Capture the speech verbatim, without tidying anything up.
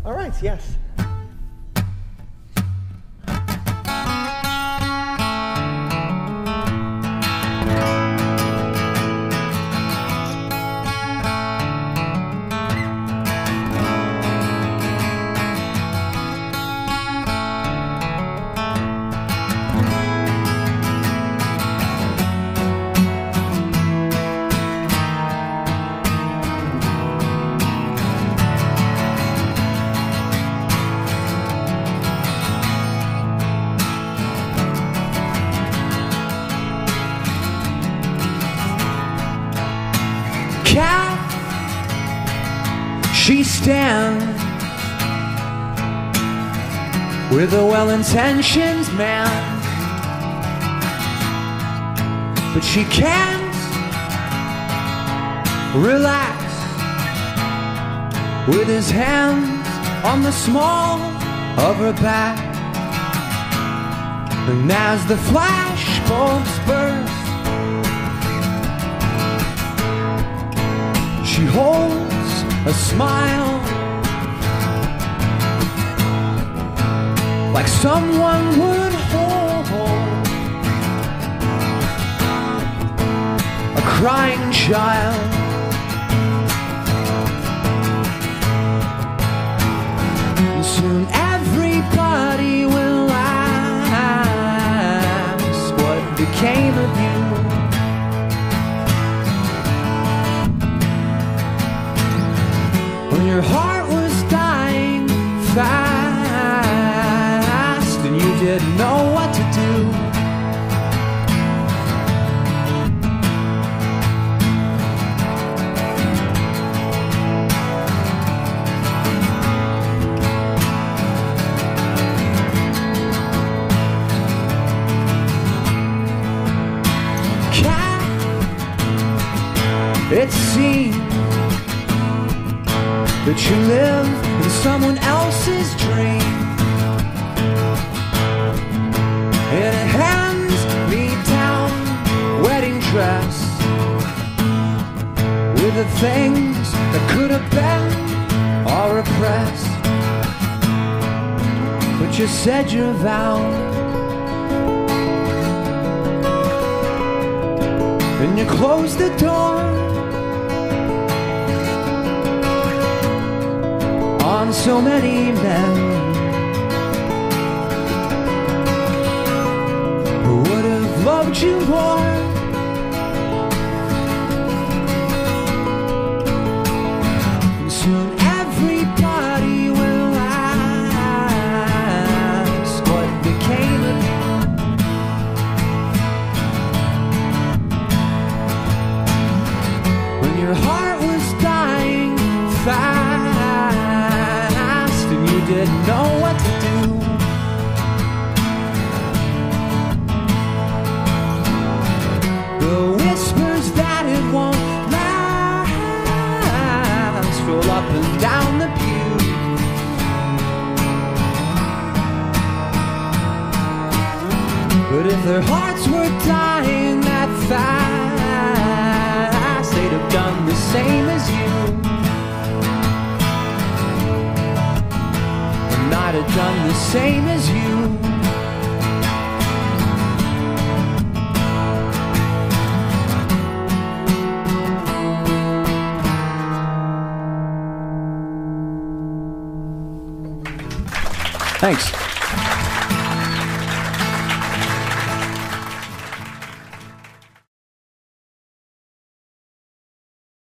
All right, yes. Cat, she stands with a well-intentioned man, but she can't relax with his hands on the small of her back. And as the flashbulbs burst, she holds a smile like someone would hold a crying child. And soon everybody will ask what became of you. When your heart was dying fast and you didn't know what to do, Cat, it seems that you live in someone else's dream, in a hands-me-down wedding dress with the things that could have been all repressed. But you said your vows and you closed the door on so many men who would have loved you more. And soon everybody will ask what became of you. When your heart was dying fast, didn't know what to do. The whispers that it won't last roll up and down the pew. But if their hearts were dying that fast, they'd have done the same as you. I'd have done the same as you. Thanks.